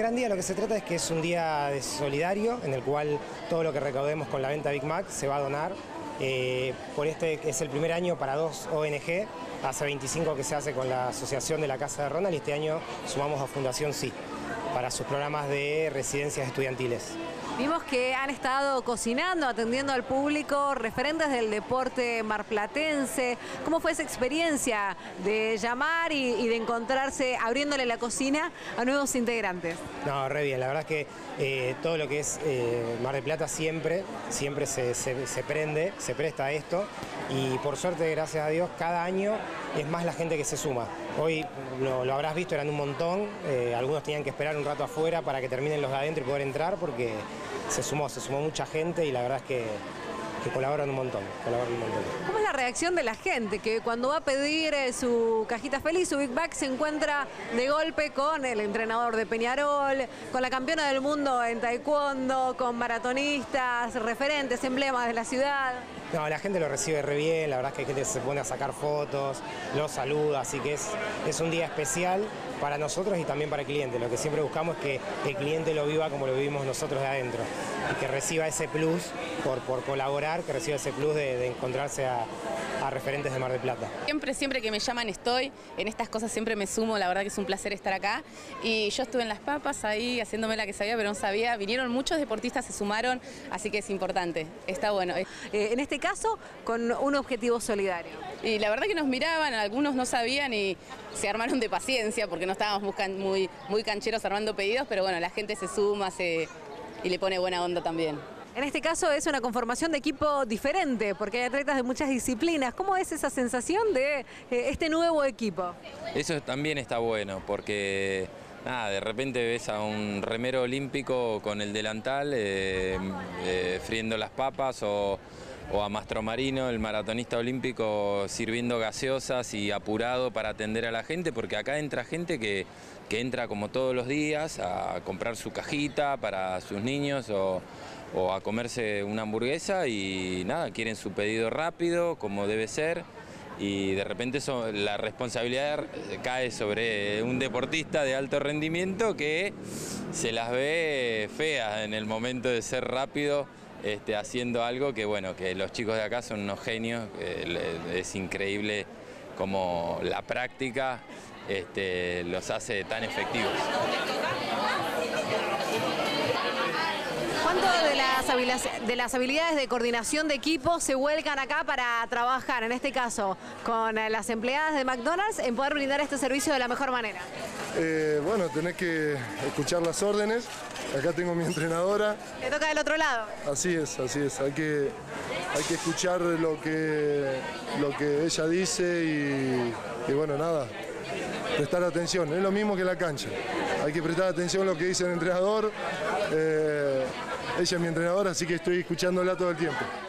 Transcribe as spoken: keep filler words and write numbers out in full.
gran día lo que se trata es que es un día de solidario en el cual todo lo que recaudemos con la venta Big Mac se va a donar. Eh, por este es el primer año para dos O N G, hace veinticinco que se hace con la Asociación de la Casa de Ronald y este año sumamos a Fundación Sí para sus programas de residencias estudiantiles. Vimos que han estado cocinando, atendiendo al público, referentes del deporte marplatense. ¿Cómo fue esa experiencia de llamar y, y de encontrarse abriéndole la cocina a nuevos integrantes? No, re bien, la verdad es que eh, todo lo que es eh, Mar del Plata siempre, siempre se, se, se prende, se presta a esto y por suerte, gracias a Dios, cada año es más la gente que se suma. Hoy lo, lo habrás visto, eran un montón, eh, algunos tenían que esperar un rato afuera para que terminen los de adentro y poder entrar porque se sumó, se sumó mucha gente y la verdad es que, que colaboran un montón, colaboran un montón. ¿Cómo es la reacción de la gente que cuando va a pedir eh, su cajita feliz, su Big Mac, se encuentra de golpe con el entrenador de Peñarol, con la campeona del mundo en taekwondo, con maratonistas, referentes, emblemas de la ciudad? No, la gente lo recibe re bien, la verdad es que hay gente que se pone a sacar fotos, lo saluda, así que es, es un día especial para nosotros y también para el cliente. Lo que siempre buscamos es que el cliente lo viva como lo vivimos nosotros de adentro y que reciba ese plus por, por colaborar, que reciba ese plus de, de encontrarse a, a referentes de Mar del Plata. Siempre, siempre que me llaman estoy, en estas cosas siempre me sumo, la verdad que es un placer estar acá. Y yo estuve en Las Papas ahí haciéndome la que sabía, pero no sabía. Vinieron muchos deportistas, se sumaron, así que es importante, está bueno. Eh, en este caso, con un objetivo solidario. Y la verdad que nos miraban, algunos no sabían y se armaron de paciencia porque no estábamos buscando muy, muy cancheros armando pedidos, pero bueno, la gente se suma se, y le pone buena onda también. En este caso es una conformación de equipo diferente, porque hay atletas de muchas disciplinas. ¿Cómo es esa sensación de eh, este nuevo equipo? Eso también está bueno, porque nada, de repente ves a un remero olímpico con el delantal eh, eh, friendo las papas o, o a Mastromarino, el maratonista olímpico, sirviendo gaseosas y apurado para atender a la gente, porque acá entra gente que, que entra como todos los días a comprar su cajita para sus niños o... o a comerse una hamburguesa y nada, quieren su pedido rápido, como debe ser, y de repente eso, la responsabilidad cae sobre un deportista de alto rendimiento que se las ve feas en el momento de ser rápido, este, haciendo algo que, bueno, que los chicos de acá son unos genios, eh, es increíble cómo la práctica este, los hace tan efectivos. ¿Cuánto de las, de las habilidades de coordinación de equipo se vuelcan acá para trabajar, en este caso, con las empleadas de McDonald's en poder brindar este servicio de la mejor manera? Eh, bueno, tenés que escuchar las órdenes. Acá tengo mi entrenadora. ¿Le toca del otro lado? Así es, así es. Hay que, hay que escuchar lo que, lo que ella dice y, y bueno, nada, prestar atención. Es lo mismo que la cancha. Hay que prestar atención a lo que dice el entrenador. Eh, Ella es mi entrenadora, así que estoy escuchándola todo el tiempo.